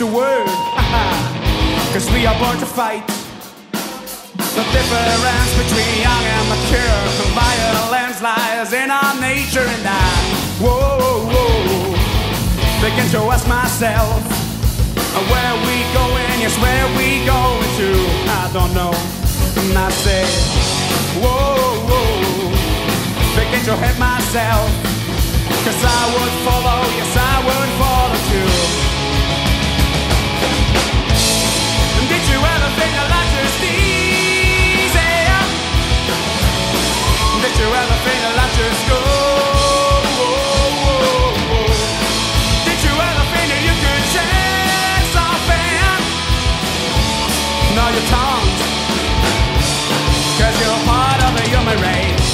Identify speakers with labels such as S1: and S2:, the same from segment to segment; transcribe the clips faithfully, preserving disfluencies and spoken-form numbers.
S1: a word. Cause we are born to fight. The difference between young and mature, violence lies in our nature, and I, whoa, whoa, begin to ask myself, where we going, yes, where we going to, I don't know, and I say, whoa, whoa, begin to hate myself, cause I would follow, yes, I would follow too. Did you ever think that life just easy? Did you ever think that life just go? Did you ever think that you could change something? No, you can't, cause you're part of the human race.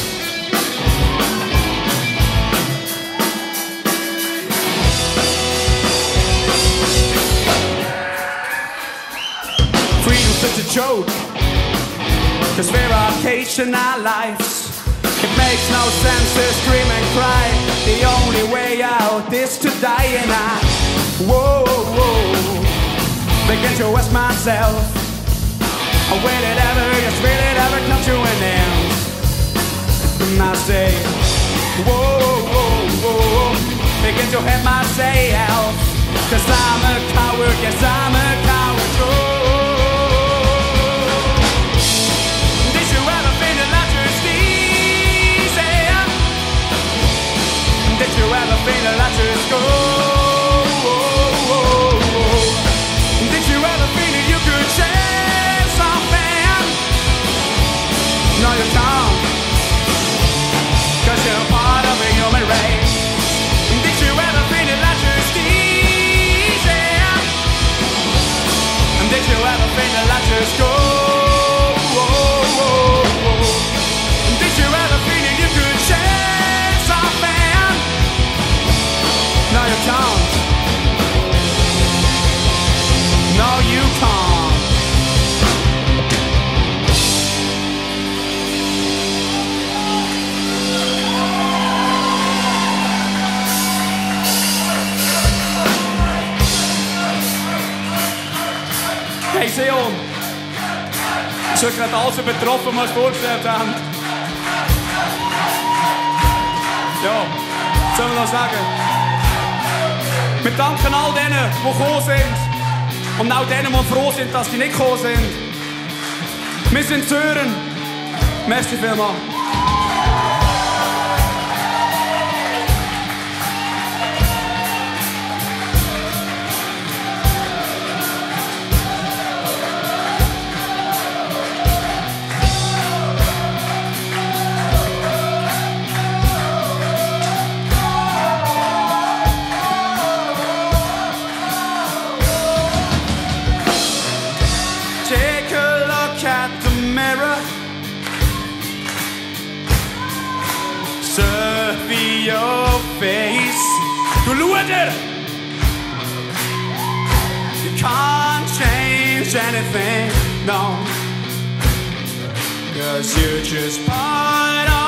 S1: Freedom's such a joke, cause we're our cage in our lives. It makes no sense to scream and cry. The only way out is to die, and I, whoa, whoa, begin to ask myself, will it ever, yes, will it ever come to an end? And I say, whoa, whoa, whoa, begin to hate myself, cause I'm a coward, yes, I'm a coward, oh. Did you ever feel the light just go? Did you ever feel that you could change something? No, you can't, cause you're part of a human race. Did you ever feel the light just easy? Did you ever feel the light just go? Did you ever feel that you could change something? No, you can't. No, you can't. Hey Sion, ich habe gerade alles übertroffen, was wir vorgestellt haben. Ja, was soll man noch sagen? Wir danken all denen, die gekommen sind. Und auch denen, die froh sind, dass sie nicht gekommen sind. Wir sind Sören. Merci vielmals. Take a look at the mirror. Survey your face. Du luder! You can't change anything, no. Cause you're just part of